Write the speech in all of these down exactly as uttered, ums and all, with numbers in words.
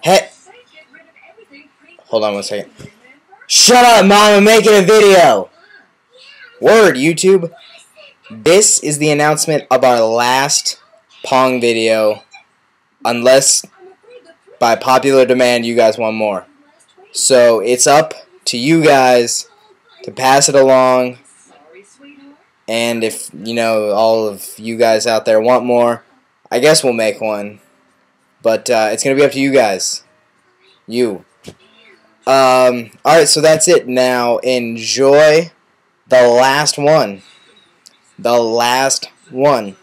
Hey, hold on one second. Shut up, Mom, I'm making a video. Word, YouTube. This is the announcement of our last Pong video, unless by popular demand you guys want more. So it's up to you guys to pass it along, and if, you know, all of you guys out there want more, I guess we'll make one. But uh, it's going to be up to you guys. You. Um, Alright, so that's it. Now, enjoy the last one. The last one.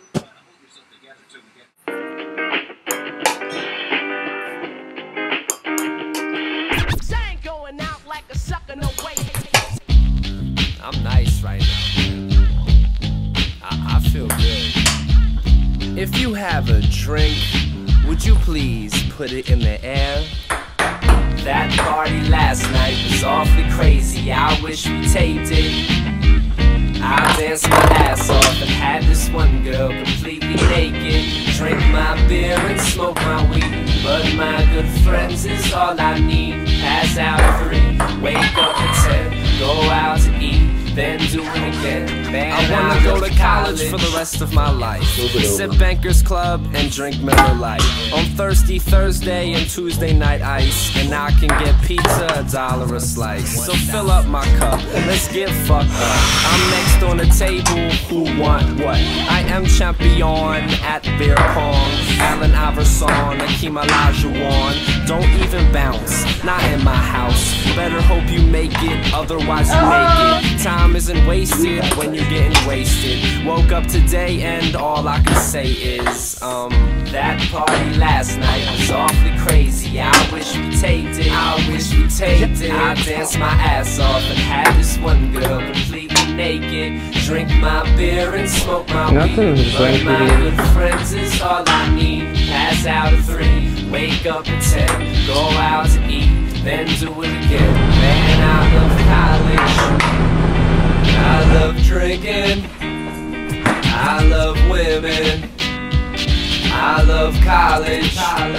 I'm nice right now, man. I, I feel good. If you have a drink, would you please put it in the air? That party last night was awfully crazy. I wish we taped it. I danced my ass off and had this one girl completely naked. Drink my beer and smoke my weed, but my good friends is all I need. Pass out at three, wake up at ten, go out to eat, then do it again. Man, I wanna go to college for the rest of my life. Sip Bankers Club and drink Miller Lite. On Thirsty Thursday and Tuesday night ice, and I can get pizza a dollar a slice. So fill up my cup, let's get fucked up. I'm next on the table, who want what? I am champion at beer pong. Allen Iverson, Akeem Olajuwon. Don't even bounce, not in my house. Better hope you make it, otherwise you make it. Time isn't wasted when you're getting wasted. Woke up today and all I can say is, um, that party last night was awfully crazy. I wish we taped it, I wish we taped it. I danced my ass off and had this one girl completely naked. Drink my beer and smoke my weed, but my good friends is all I need. Pass out at three, wake up at ten, go out to eat, then do it again. Man, I love college, I love drinking, I love women, I love college.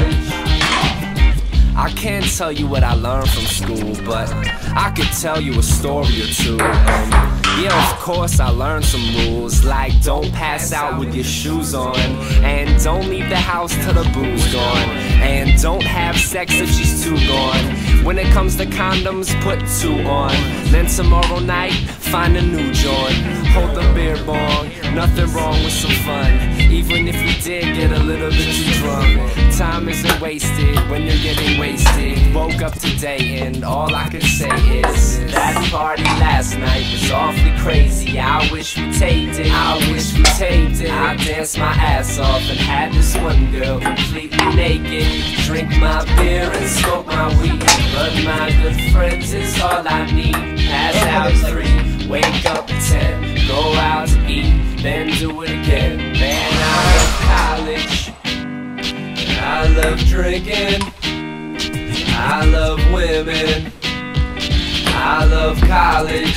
I can't tell you what I learned from school, but I could tell you a story or two. Um, yeah, of course I learned some rules, like don't pass out with your shoes on, and don't leave the house till the booze gone, and don't have sex if she's too gone. When it comes to condoms, put two on. Then tomorrow night, find a new joint. Hold the beer bong, nothing wrong with some fun, even if you did get a little bit too drunk. Time isn't wasted when you're getting wasted. Woke up today and all I can say is, that party last night was awfully crazy. I wish we taped it, I wish we taped it. I danced my ass off and had this one girl completely naked. Drink my beer and smoke my weed, but my good friends is all I need. Pass out at three, wake up at ten, go out to eat, then do it again. Man, I love college, I love drinking, I love women, I love college.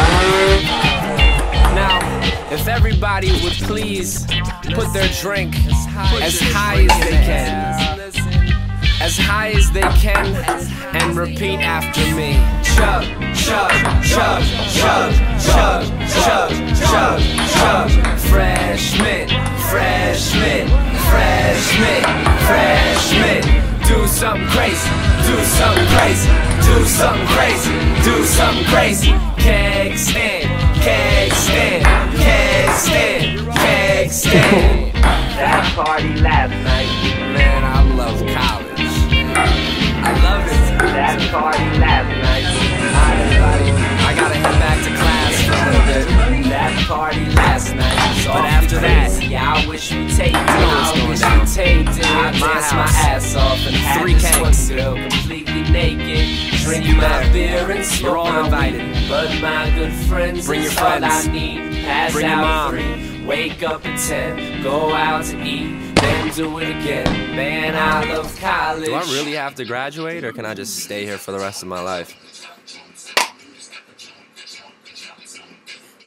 Now, if everybody would please put their drink as high as they can, as high as they can, and repeat after me. Chug, chug, chug, chug, chug, chug, chug, chug. Fresh mint, fresh mint, fresh mint, fresh mint. Do something crazy, do something crazy, do something crazy, do something crazy. Keg stand, keg stand, keg stand, keg stand. That party last night, man, I love college. I love it. That party last night. I gotta head back to class for a little bit. That party last night. But after that, yeah, I wish we taped it. I wish we taped it. I danced my ass off and had this one girl completely naked. Drink my beer and smoke my weed, but my good friends is all I need. Pass out at three, wake up at ten, go out to eat, then do it again. Man, I love college. Do I really have to graduate, or can I just stay here for the rest of my life?